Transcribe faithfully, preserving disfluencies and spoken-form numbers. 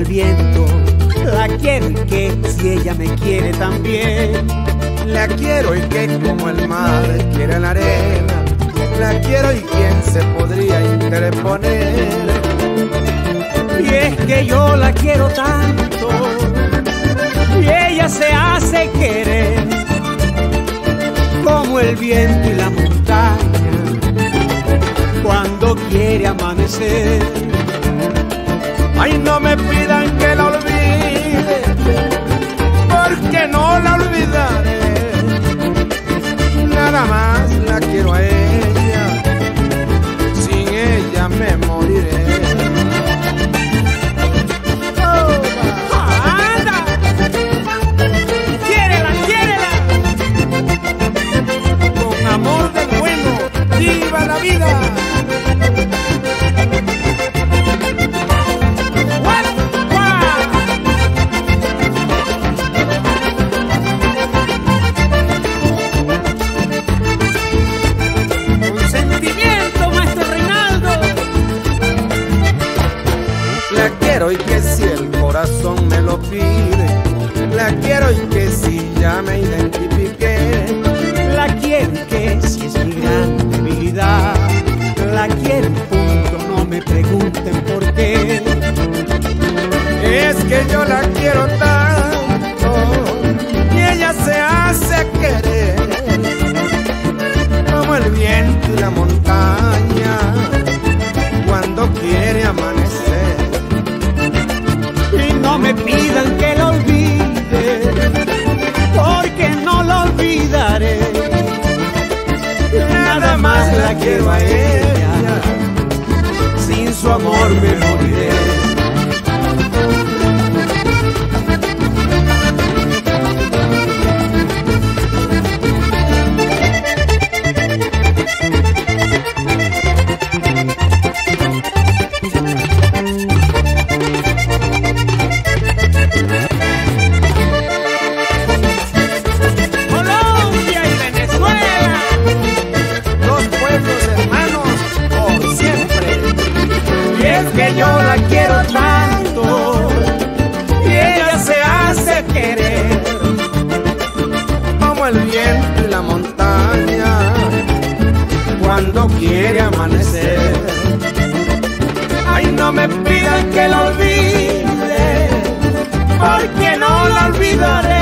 viento. La quiero y que si ella me quiere también. La quiero y que como el mar quiere la arena. La quiero y quién se podría interponer. Y es que yo la quiero tanto y ella se hace querer como el viento y la montaña cuando quiere amanecer. Ay, no me pidan que la olvide, porque no la olvidaré. Nada más la quiero a ella, sin ella me moriré. ¡Viva la vida! Un sentimiento, maestro Reinaldo. La quiero y que si el corazón me lo pide. La quiero y que si ya me identifiqué. La quiero y que si es mi gran debilidad. La quiero y punto, no me pregunten por qué. Es que yo la quiero tanto y ella se hace querer como el viento y la montaña cuando quiere amanecer. Y no me pidan que la olvide, porque no la olvidaré. Nada más la quiero a ella, sin su amor me moriré. Que yo la quiero tanto y ella se hace querer como el viento y la montaña cuando quiere amanecer. Ay, no me pidan que la olvide, porque no la olvidaré.